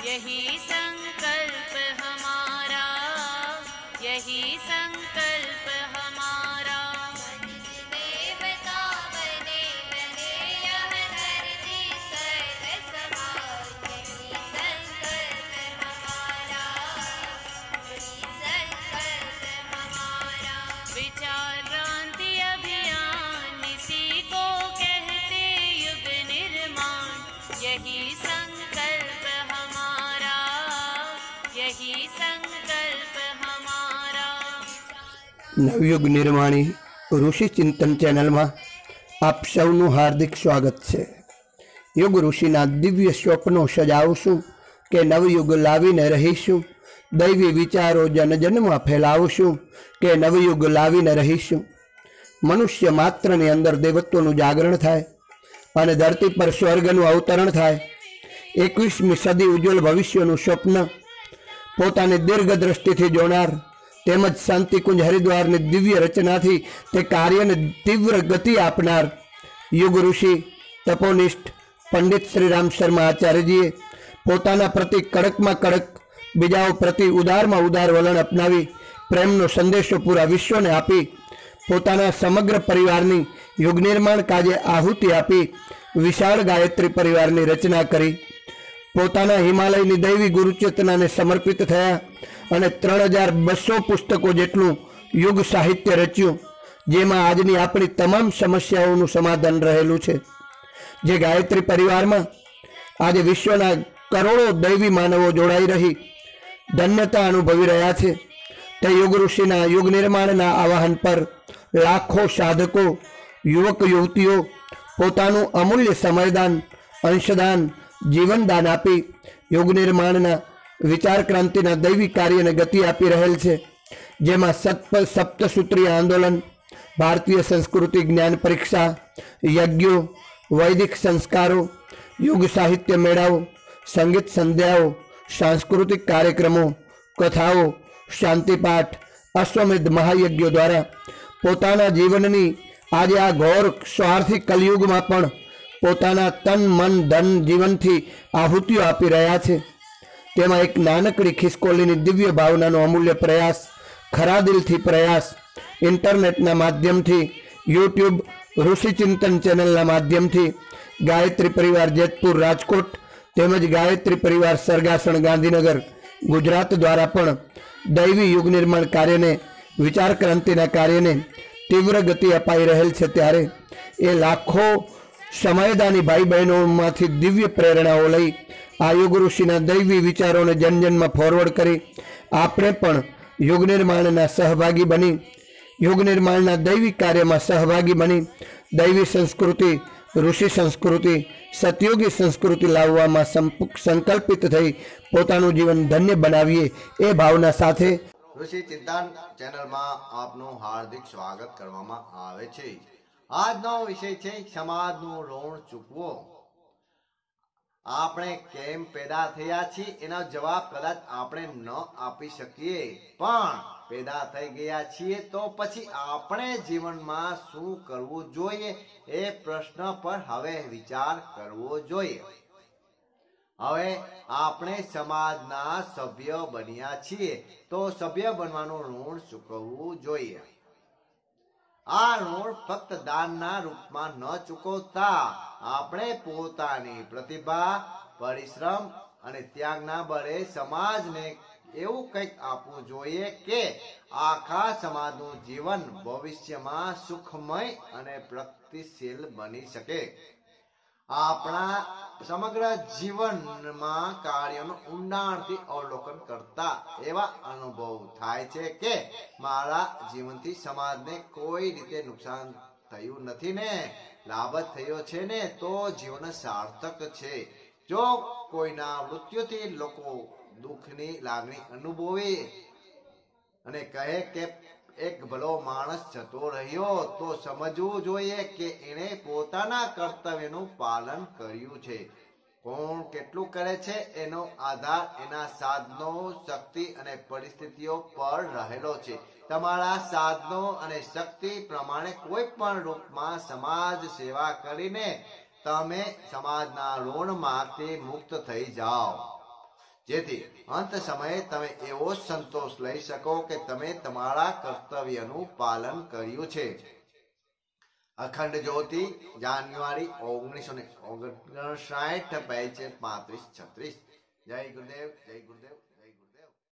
यही संकल्प हमारा, यही संकल्प हमारा। देवता बने रहे यह धरती स्वर्ग समान, यही संकल्प हमारा, यही संकल्प हमारा। विचार क्रांति अभियान इसी को कहते युग निर्माण, यही संकल्प हमारा, यही संकल्प हमारा। नवयुग निर्माणी ऋषि चिंतन चैनल में आप सौनु हार्दिक स्वागत है। युग ऋषिना दिव्य स्वप्नों सजावशुं के नवयुग लावीने रहीशुं, दैवी विचारों जन जन में फैलावशुं के नवयुग लावीने रहीशुं। मनुष्य मात्र ने अंदर देवत्वनुं जागरण थाय अने धरती पर स्वर्गनुं अवतरण थाय। 21મી सदी उज्ज्वल भविष्यनुं स्वप्न पोताने दीर्घ दृष्टिथी जोनार तेमज शांतिकुंज हरिद्वार दिव्य रचना थी ते कार्य ने तीव्र गति आपनार युग ऋषि तपोनिष्ठ पंडित श्रीराम शर्मा आचार्य जी पोताना प्रति कड़क में कड़क बीजाओ प्रति उदार में उदार वलन अपनावी प्रेमनो संदेशो पूरा विश्व ने आपी पोताना समग्र परिवारनी युग निर्माण काजे आहुति आपी विशाल गायत्री परिवारनी रचना करी। पोताना हिमालयनी दैवी गुरुचेतना ने समर्पित थया અને 3200 પુસ્તકો જેટલું યુગ સાહિત્ય રચ્યું, જેમાં આજની આપણી તમામ સમસ્યાઓનું સમાધાન રહેલું છે। જે ગાયત્રી પરિવારમાં આજે વિશ્વના કરોડો દૈવી માનવો જોડાઈ રહી ધન્યતા અનુભવી રહ્યા છે, તે યુગ ઋષિના યુગ નિર્માણના આવાહન પર લાખો સાધકો યુવક યુવતીઓ પોતાનું અમૂલ્ય સમયદાન અંશદાન જીવનદાન આપી યુગ નિર્માણના विचार क्रांति दैवी कार्य ने गति आपी रहेल छे, जेमा सप्तसूत्रीय आंदोलन, भारतीय संस्कृति ज्ञान परीक्षा, यज्ञों, वैदिक संस्कारों, युग साहित्य मेळाओ, संगीत संध्याओं, सांस्कृतिक कार्यक्रमों, कथाओं, शांतिपाठ, अश्वमेध महायज्ञों द्वारा पोताना जीवननी आज आ घोर स्वार्थी कलयुग में पण पोताना तन मन धन जीवनथी आहुतिओ आपी रह्या छे। तेमा एक नानकड़ी खिसकोलीनी दिव्य भावनानो अमूल्य प्रयास, खरा दिलथी प्रयास, इंटरनेटना माध्यमथी, यूट्यूब ऋषि चिंतन चेनलना माध्यमथी गायत्री परिवार जेतपुर राजकोट तेमज गायत्री परिवार सरगासण गांधीनगर गुजरात द्वारा पण दैवी युग निर्माण कार्य ने विचार क्रांतिना कार्य ने तीव्र गति अपाई रहेल छे। त्यारे ए लाखों समयदानी भाई बहनों मांथी दिव्य प्रेरणाओ लई आ युग ऋषिना दैवी विचारों ने जन जन में फॉरवर्ड करी आपणे पण युग निर्माणना सहभागी बनी युग निर्माणना दैवी कार्य में सहभागी बनी दैवी संस्कृति ऋषि संस्कृति सतयुगी संस्कृति लाववामां संकल्पित थई पोतानुं जीवन धन्य बनावीए ए भावना साथे ऋषि चिंतन चैनल में आपनु हार्दिक स्वागत करवामां आवे छे। આજનો વિષય છે સમાજનું ઋણ ચૂકવો। આપણે કેમ પેદા થયા છીએ એનો જવાબ કદાચ આપણે ન આપી શકીએ, પણ પેદા થઈ ગયા છીએ તો પછી આપણે જીવનમાં શું કરવું જોઈએ એ પ્રશ્ન પર હવે વિચાર કરવો જોઈએ। હવે આપણે સમાજના સભ્ય બન્યા છીએ તો સભ્ય બનવાનું ઋણ ચૂકવવું જોઈએ। आ ऋण फक्त दानना रूपमां न चूकवता आपणे पोतानी प्रतिभा परिश्रम अने त्यागना बळे समाजने एवुं कंईक आपवुं जोईए के आखा समाजनुं जीवन भविष्यमां सुखमय अने प्रगतिशील बनी शके। आपणा समग्र जीवनमां कार्यનું ઊંડાણથી અવલોકન કરતા એવા અનુભવ થાય છે કે મારા જીવનથી સમાજને કોઈ રીતે નુકસાન થયું નથી ને લાભ જ થયો છે ને તો જીવન સાર્થક છે। જો કોઈના મૃત્યુથી લોકો દુઃખની લાગણી અનુભવે અને કહે કે એક ભલો માણસ જતો રહ્યો તો સમજવું જોઈએ કે એણે પોતાના કર્તવ્યનું પાલન કર્યું છે। કોણ કેટલું કરે છે એનો આધાર એના સાધનો શક્તિ અને પરિસ્થિતિઓ પર રહેલો છે। તમારા સાધનો અને શક્તિ પ્રમાણે કોઈ પણ રૂપમાં સમાજ સેવા કરીને તમે સમાજના ઋણમાંથી મુક્ત થઈ જાઓ। જેથી અંત સમયે તમે એવો સંતોષ લઈ શકો કે તમે તમારા કર્તવ્યનું પાલન કર્યું છે. અખંડ જ્યોતિ જાન્યુઆરી 1959 પેજ 35-36. જય ગુરુદેવ, જય ગુરુદેવ.